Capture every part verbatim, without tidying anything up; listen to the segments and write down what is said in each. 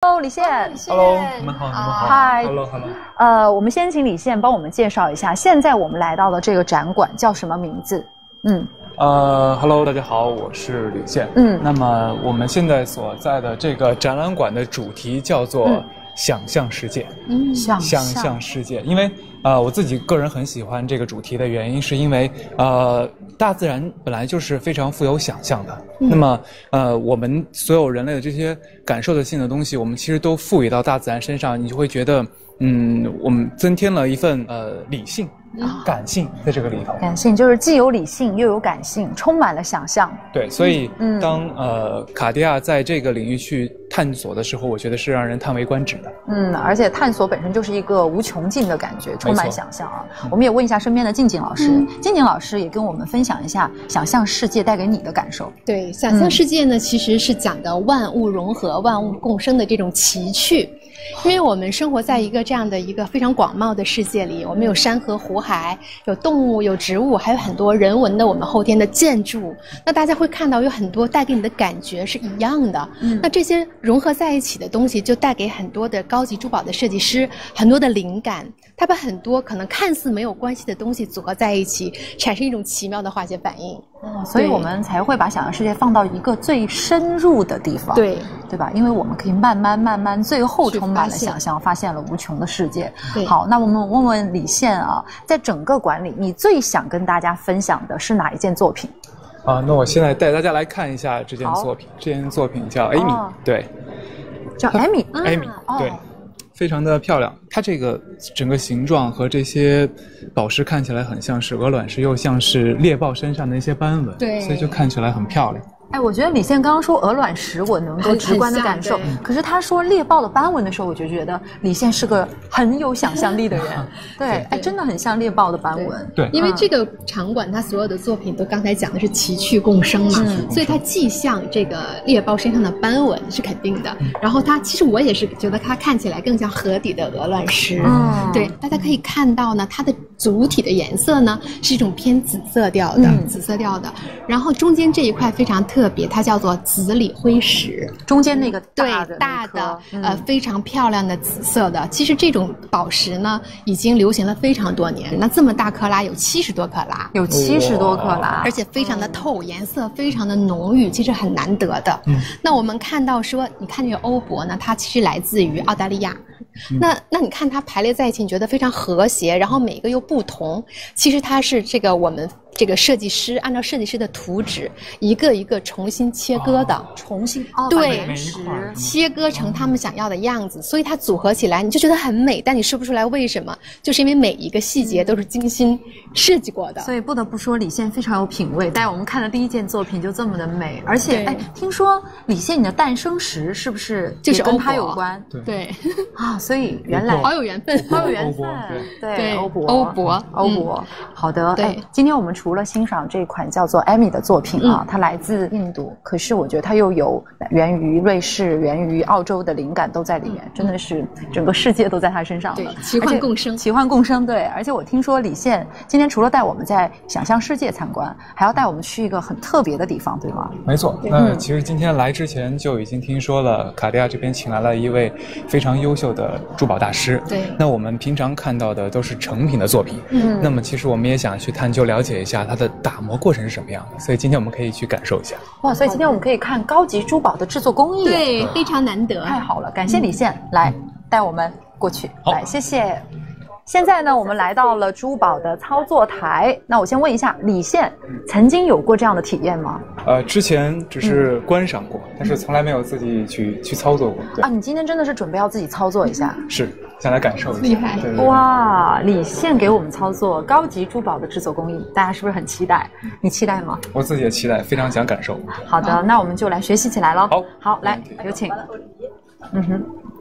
Hello， 李现。 Hello， 你们好，你们好。 嗨 ，Hello，Hello。 呃，我们先请李现帮我们介绍一下，现在我们来到的这个展馆叫什么名字？嗯。 呃 ，Hello， 大家好，我是李现。嗯，那么我们现在所在的这个展览馆的主题叫做想象世界。 嗯，想想象世界，因为呃，我自己个人很喜欢这个主题的原因，是因为呃，大自然本来就是非常富有想象的。嗯、那么呃，我们所有人类的这些感受的性的东西，我们其实都赋予到大自然身上，你就会觉得，嗯，我们增添了一份呃理性。感性在这个里头， 感性就是既有理性又有感性，充满了想象。 对，所以当、嗯、呃卡地亚在这个领域去探索的时候，我觉得是让人叹为观止的。 嗯，而且探索本身就是一个无穷尽的感觉，充满想象啊。我们也问一下身边的静静老师，嗯、静静老师也跟我们分享一下想象世界带给你的感受。 对，想象世界呢，嗯、其实是讲的万物融合、万物共生的这种奇趣。因为我们生活在一个这样的一个非常广袤的世界里，我们有山河湖海，有动物，有植物，还有很多人文的我们后天的建筑。那大家会看到有很多带给你的感觉是一样的。嗯，那这些融合在一起的东西，就带给很多的高级珠宝的设计师很多的灵感。他把很多可能看似没有关系的东西组合在一起，产生一种奇妙的化学反应。 哦，所以我们才会把想象世界放到一个最深入的地方， 对对吧？因为我们可以慢慢慢慢，最后充满了想象，发现了无穷的世界。好，那我们问问李现啊，在整个馆里，你最想跟大家分享的是哪一件作品？ 啊，那我现在带大家来看一下这件作品。这件作品叫 Amy，、哦、对， 叫 Amy， Amy，、啊、对。哦，非常的漂亮，它这个整个形状和这些宝石看起来很像是鹅卵石，又像是猎豹身上的一些斑纹， 对， 所以就看起来很漂亮。 哎，我觉得李现刚刚说鹅卵石，我能够直观的感受。可是他说猎豹的斑纹的时候，我就觉得李现是个很有想象力的人。对，对哎，真的很像猎豹的斑纹。 对， 因为这个场馆它所有的作品都刚才讲的是奇趣共生嘛，嗯、所以它既像这个猎豹身上的斑纹是肯定的，然后它其实我也是觉得它看起来更像河底的鹅卵石。嗯，对，大家可以看到呢，它的主体的颜色呢是一种偏紫色调的，嗯、紫色调的，然后中间这一块非常特别，它叫做紫锂辉石， 中间那个大的对大的、嗯、呃非常漂亮的紫色的。其实这种宝石呢已经流行了非常多年，那这么大克拉有七十多克拉， 有七十多克拉， 而且非常的透，嗯、颜色非常的浓郁，其实很难得的。嗯、那我们看到说，你看这个欧泊呢，它其实来自于澳大利亚。嗯、那那你看它排列在一起，你觉得非常和谐，然后每个又不同。其实它是这个我们这个设计师按照设计师的图纸，一个一个重新切割的，哦、 重新对切割成他们想要的样子，所以它组合起来你就觉得很美，但你说不出来为什么，就是因为每一个细节都是精心设计过的。 所以不得不说李现非常有品味，但我们看的第一件作品就这么的美，而且哎，听说李现你的诞生石是不是就是跟他有关？ 对对啊，所以原来好有缘分， 好有缘分， 对对， 欧泊欧泊欧泊，好的，对，今天我们除了欣赏这款叫做 Amy 的作品啊，它来自印度，可是我觉得它又有源于瑞士、源于澳洲的灵感都在里面，真的是整个世界都在他身上了。 对，奇幻共生， 奇幻共生，对。而且我听说李现今天除了带我们在想象世界参观，还要带我们去一个很特别的地方，对吗？ 没错。那其实今天来之前就已经听说了，卡地亚这边请来了一位非常优秀的珠宝大师。 对。 那我们平常看到的都是成品的作品，嗯。那么其实我们也想去探究了解一下它的打磨过程是什么样的，所以今天我们可以去感受一下。 哇，所以今天我们可以看高级珠宝的制作工艺， 对，非常难得， 太好了！感谢李现、嗯、来带我们过去，来，谢谢。现在呢，我们来到了珠宝的操作台。那我先问一下，李现曾经有过这样的体验吗？ 呃，之前只是观赏过，嗯、但是从来没有自己去去操作过。对啊，你今天真的是准备要自己操作一下？ 是，想来感受一下。 厉害！ 对对对， 哇，李现给我们操作高级珠宝的制作工艺，大家是不是很期待？你期待吗？ 我自己也期待，非常想感受。 好的，那我们就来学习起来了。 好， 好，来，有请。嗯哼。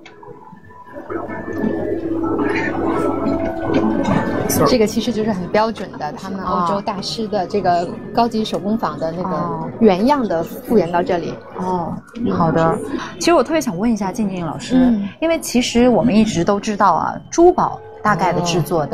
这个其实就是很标准的，他们欧洲大师的这个高级手工坊的那个原样的复原到这里。 哦，好的。其实我特别想问一下静静老师，嗯、因为其实我们一直都知道啊，珠宝大概的制作的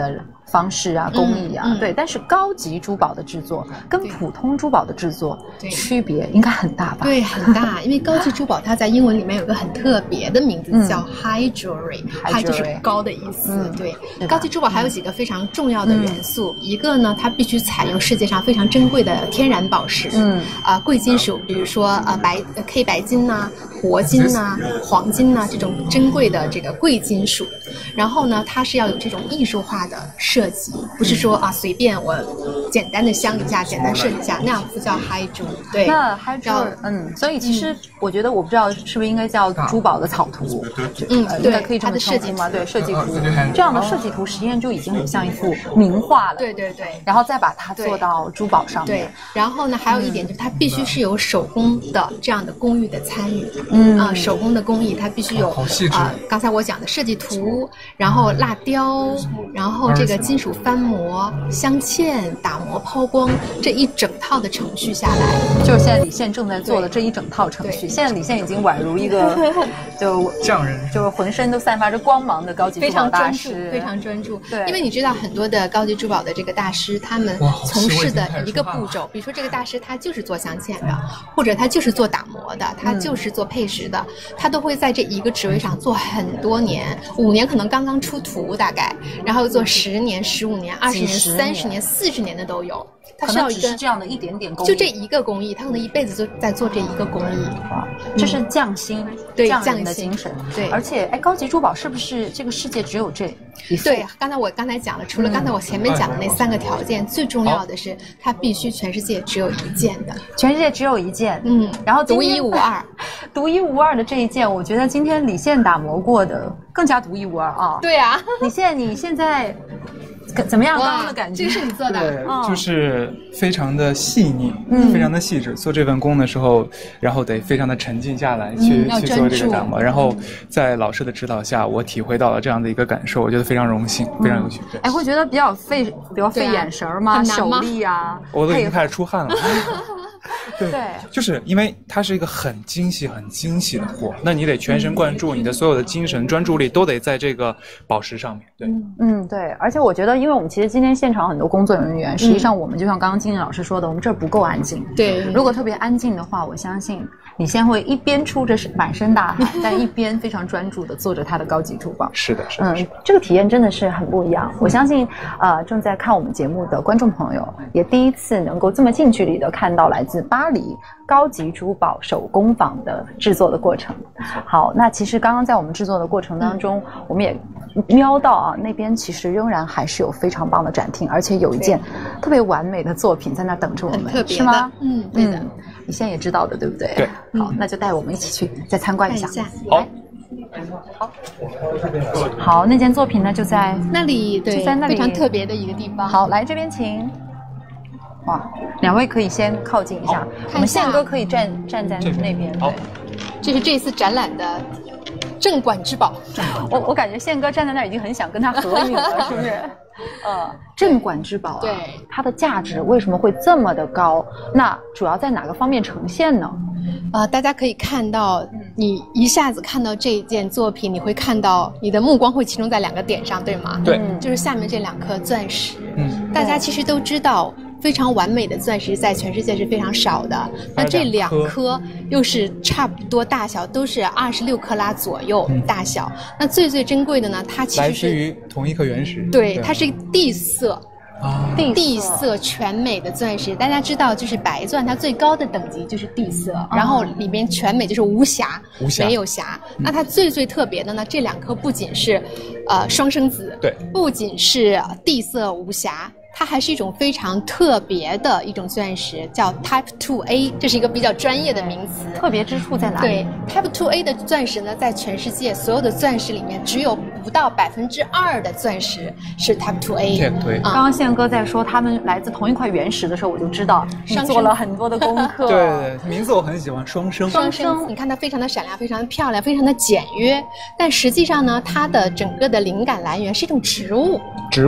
方式啊、工艺啊，嗯嗯、对。但是高级珠宝的制作跟普通珠宝的制作区别应该很大吧？ 对，很大。因为高级珠宝它在英文里面有个很特别的名字，嗯、叫 high jewelry，high 就是高的意思。嗯、对，高级珠宝还有几个非常重要的元素，嗯、一个呢，它必须采用世界上非常珍贵的天然宝石，嗯啊、呃，贵金属，比如说呃白 K 白金呐、啊、铂金呐、啊、黄金呐、啊、这种珍贵的这个贵金属。然后呢，它是要有这种艺术化的设计，不是说啊随便我简单的镶一下、简单设计一下，那样不叫 high jewelry。对， 那 high jewelry，嗯，所以其实我觉得，我不知道是不是应该叫珠宝的草图， 嗯， 应该可以这么称呼吗？对，设计图，这样的设计图实际上就已经很像一幅名画了。 对对对， 然后再把它做到珠宝上面。 对，然后呢，还有一点就是它必须是有手工的这样的工艺的参与，嗯啊，手工的工艺它必须有啊，刚才我讲的设计图，然后蜡雕，然后这个金属翻模、镶嵌、打磨、抛光这一整套的程序下来， 就是现在李现正在做的这一整套程序。现在李现已经宛如一个就匠人， 就是浑身都散发着光芒的高级珠宝大师， 非常专注，非常专注。对，因为你知道很多的高级珠宝的这个大师，他们从事的一个步骤，比如说这个大师他就是做镶嵌的，或者他就是做打磨的，他就是做配饰的，嗯、他都会在这一个职位上做很多年，五年可能刚刚出图大概，然后做十年、十五年、二十年、三十年、四十年的都有。他需要一个这样的一点点工艺， 就这一个工艺，他可能一辈子就在做这一个工艺。 哇，这是匠心， 对匠人的精神。 对， 而且哎，高级珠宝是不是这个世界只有这一副？ 对，刚才我刚才讲了，除了刚才我前面讲的那三个条件，嗯、最重要的是它必须全世界只有一件的， 全世界只有一件。嗯，然后独一无二， 独一无二的这一件，我觉得今天李现打磨过的更加独一无二啊。 对啊， 李现，你现在。怎么样？刚刚的感觉？ 这个是你做的， 对，哦、就是非常的细腻，嗯，非常的细致。做这份工的时候，然后得非常的沉浸下来去、嗯、去做这个打磨。然后在老师的指导下，我体会到了这样的一个感受，我觉得非常荣幸，嗯、非常有趣。 哎，会觉得比较费，比较费眼神吗？ 啊、 手力啊， 我都已经开始出汗了。对， 对， 就是因为它是一个很精细、很精细的活，那你得全神贯注，你的所有的精神、专注力都得在这个宝石上面。对， 嗯，对，而且我觉得，因为我们其实今天现场很多工作人员，实际上我们就像刚刚金玲老师说的，我们这儿不够安静。 对， 如果特别安静的话，我相信你先会一边出着满身大汗，但一边非常专注的做着他的高级珠宝。 是的，是的， 嗯，这个体验真的是很不一样。我相信，呃，正在看我们节目的观众朋友，也第一次能够这么近距离的看到来自巴黎高级珠宝手工坊的制作的过程。好，那其实刚刚在我们制作的过程当中，嗯、我们也瞄到啊，那边其实仍然还是有非常棒的展厅，而且有一件特别完美的作品在那等着我们，是吗？ 嗯，对的。 嗯，你现在也知道的，对不对？ 对。 好，那就带我们一起去再参观一下。 看一下。 好。 好，好，那件作品呢就在那里，对， 就在那里非常特别的一个地方。 好，来这边请。哇，两位可以先靠近一下，我们宪哥可以站站在那边。 好， 这是这次展览的镇馆之宝。 我我感觉宪哥站在那儿已经很想跟他合影了，是不是？呃，镇馆之宝啊， 对， 它的价值为什么会这么的高？那主要在哪个方面呈现呢？ 呃，大家可以看到，你一下子看到这一件作品，你会看到你的目光会集中在两个点上，对吗？ 对， 就是下面这两颗钻石。嗯，大家其实都知道，非常完美的钻石在全世界是非常少的。那这两颗又是差不多大小，都是二十六克拉左右大小。嗯、那最最珍贵的呢，它其实是来自于同一颗原石。 对，它是地色。 啊， 地色全美的钻石，大家知道，就是白钻，它最高的等级就是地色，哦、然后里面全美就是无瑕， 无瑕没有瑕。嗯、那它最最特别的呢，这两颗不仅是，呃，双生子， 对， 不仅是地色无瑕。它还是一种非常特别的一种钻石，叫 Type two A， 这是一个比较专业的名词。 特别之处在哪里？ 对 ，Type two A 的钻石呢，在全世界所有的钻石里面，只有不到百分之二的钻石是 Type two A。 对， 刚刚宪哥在说他们来自同一块原石的时候，我就知道你做了很多的功课。 对对对，名字我很喜欢，双生。 双生，你看它非常的闪亮，非常的漂亮，非常的简约，但实际上呢，它的整个的灵感来源是一种植物。 植物。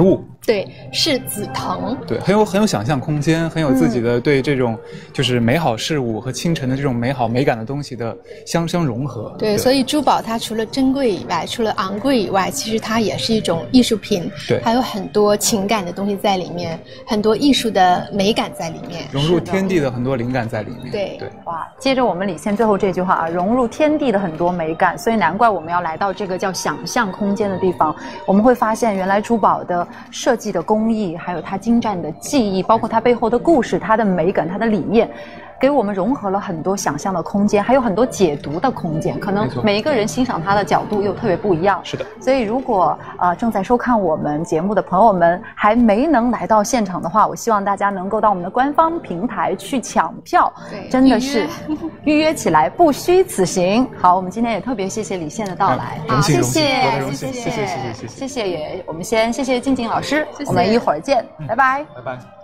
对，是紫藤。 对，很有很有想象空间，很有自己的对这种就是美好事物和清晨的这种美好美感的东西的相相融合。 对，对所以珠宝它除了珍贵以外，除了昂贵以外，其实它也是一种艺术品， 对， 还有很多情感的东西在里面，很多艺术的美感在里面， 融入天地的很多灵感在里面。 对对， 哇，接着我们李现最后这句话啊，融入天地的很多美感，所以难怪我们要来到这个叫想象空间的地方，我们会发现原来珠宝的设计的工艺，还有它精湛的技艺，包括它背后的故事、它的美感、它的理念，给我们融合了很多想象的空间，还有很多解读的空间。可能每一个人欣赏它的角度又特别不一样。 是的。 所以如果呃正在收看我们节目的朋友们还没能来到现场的话，我希望大家能够到我们的官方平台去抢票， 对， 真的是预约起来不虚此行。好，我们今天也特别谢谢李现的到来， 荣幸谢谢， 荣幸，谢谢，谢谢，谢谢， 谢谢也，我们先谢谢静静老师， 谢谢我们一会儿见， 嗯、 拜拜， 拜拜。